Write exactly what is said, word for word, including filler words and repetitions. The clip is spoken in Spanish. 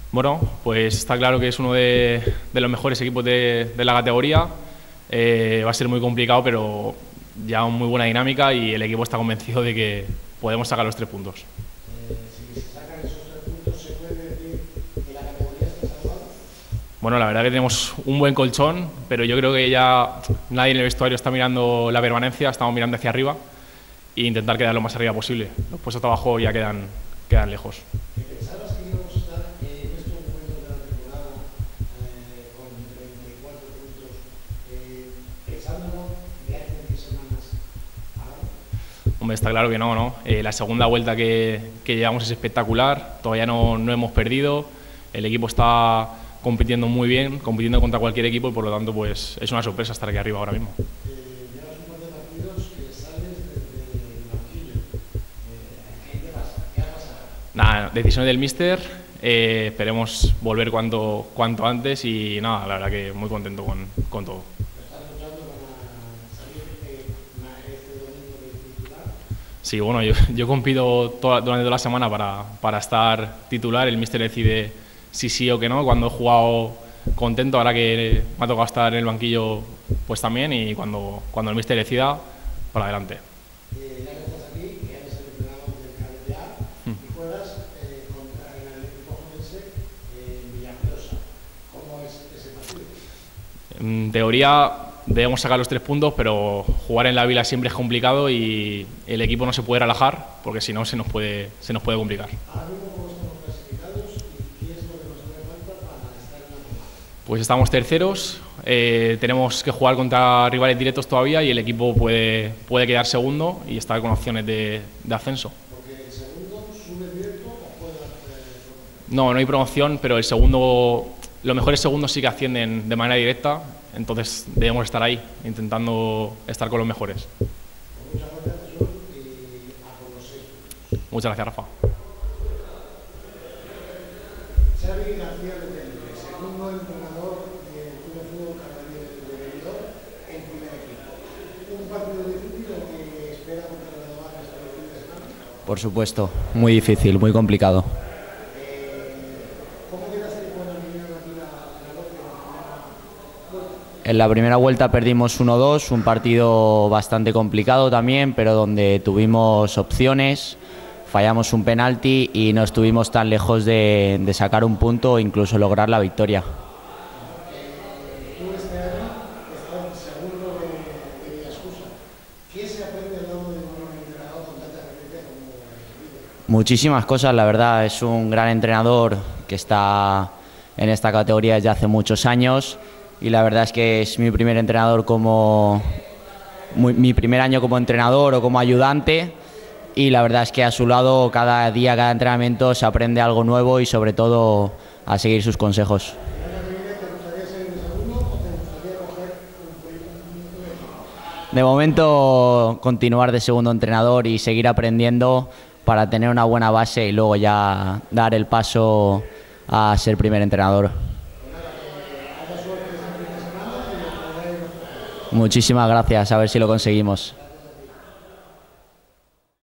Bueno, pues está claro que es uno de, de los mejores equipos de, de la categoría. Eh, va a ser muy complicado, pero ya muy buena dinámica y el equipo está convencido de que podemos sacar los tres puntos. Eh, si se sacan esos tres puntos, ¿se puede decir que la categoría está salvada? Bueno, la verdad que tenemos un buen colchón, pero yo creo que ya nadie en el vestuario está mirando la permanencia, estamos mirando hacia arriba e intentar quedar lo más arriba posible. Los puestos de abajo ya quedan, quedan lejos. ¿Pensabas que íbamos a estar en estos momentos de la temporada eh, con treinta y cuatro puntos, eh, pensándolo de hace diez semanas ahora? Hombre, está claro que no, ¿no? Eh, la segunda vuelta que, que llevamos es espectacular, todavía no, no hemos perdido, el equipo está compitiendo muy bien, compitiendo contra cualquier equipo y por lo tanto pues es una sorpresa estar aquí arriba ahora mismo. Eh, llevas un par de partidos que sales desde el banquillo. Eh, ¿Qué te pasa? ¿Qué ha pasado? Nada, decisiones del míster, eh, esperemos volver cuanto, cuanto antes y nada, la verdad que muy contento con, con todo. ¿Estás luchando para salir eh, este domingo de titular? Sí, bueno, yo, yo compito toda, durante toda la semana para, para estar titular, el míster decide si sí o que no, cuando he jugado contento, ahora que me ha tocado estar en el banquillo pues también y cuando, cuando el míster decida, para adelante. Eh, ya que estás aquí, que eres el entrenador del cadete A y juegas eh, contra el equipo jovense eh, en Villajoyosa. ¿Cómo es ese partido? En teoría debemos sacar los tres puntos, pero jugar en la Vila siempre es complicado y el equipo no se puede relajar porque si no se nos puede, se nos puede complicar. Ahora mismo, ¿cómo estamos clasificados y qué es lo que nos hace falta para estar en la final? Pues estamos terceros, eh, tenemos que jugar contra rivales directos todavía y el equipo puede, puede quedar segundo y estar con opciones de, de ascenso. Porque el segundo sube directo o puede hacer promoción. No, no hay promoción, pero el segundo, los mejores segundos sí que ascienden de manera directa, entonces debemos estar ahí, intentando estar con los mejores. Pues muchas gracias, Jesús, y a por los seis puntos. Muchas gracias, Rafa. Xavi García de Tenerife, segundo entrenador del Club de Fútbol Canario de Benidorm en primer equipo. Un partido difícil el que espera contra el Real Madrid este fin de semana. Por supuesto, muy difícil, muy complicado. ¿Cómo quedaste cuando vinieron aquí a la Lorca en la primera vuelta? En la primera vuelta perdimos uno dos, un partido bastante complicado también, pero donde tuvimos opciones, fallamos un penalti y no estuvimos tan lejos de, de sacar un punto o incluso lograr la victoria. Tú este año estás segundo de, de Villascusa. ¿Qué se aprende al lado de un entrenador con tanta experiencia como el líder? Muchísimas cosas, la verdad, es un gran entrenador que está en esta categoría desde hace muchos años y la verdad es que es mi primer entrenador como muy, mi primer año como entrenador o como ayudante y la verdad es que a su lado cada día, cada entrenamiento se aprende algo nuevo y sobre todo a seguir sus consejos. ¿El año que viene te gustaría seguir de segundo o te gustaría coger un, un, un equipo? De momento continuar de segundo entrenador y seguir aprendiendo para tener una buena base y luego ya dar el paso a ser primer entrenador. Muchísimas gracias, a ver si lo conseguimos.